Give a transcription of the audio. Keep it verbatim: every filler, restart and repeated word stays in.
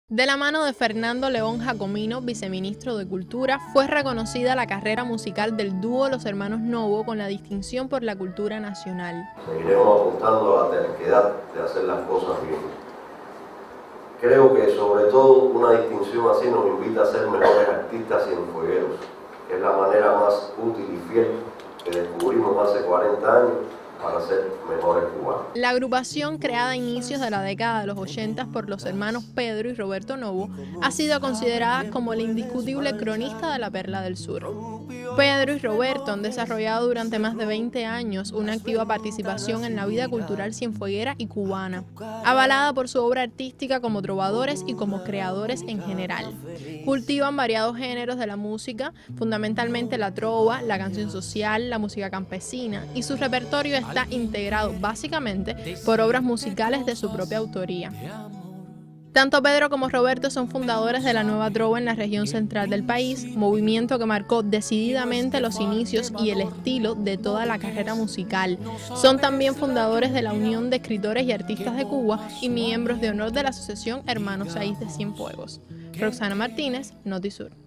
De la mano de Fernando León Jacomino, viceministro de Cultura, fue reconocida la carrera musical del dúo Los Hermanos Novo con la distinción por la cultura nacional. Seguiremos apuntando a la terquedad de hacer las cosas bien. Creo que sobre todo una distinción así nos invita a ser mejores artistas cienfuegueros, que es la manera más útil y fiel que descubrimos hace cuarenta años para ser mejores cubanos. La agrupación, creada a inicios de la década de los ochenta por los hermanos Pedro y Roberto Novo, ha sido considerada como el indiscutible cronista de la Perla del Sur. Pedro y Roberto han desarrollado durante más de veinte años una activa participación en la vida cultural cienfueguera y cubana, avalada por su obra artística como trovadores y como creadores en general. Cultivan variados géneros de la música, fundamentalmente la trova, la canción social, la música campesina, y su repertorio está integrado básicamente por obras musicales de su propia autoría. Tanto Pedro como Roberto son fundadores de la Nueva Trova en la región central del país, movimiento que marcó decididamente los inicios y el estilo de toda la carrera musical. Son también fundadores de la Unión de Escritores y Artistas de Cuba y miembros de honor de la Asociación Hermanos Saiz de Cienfuegos. Roxana Martínez, Notisur.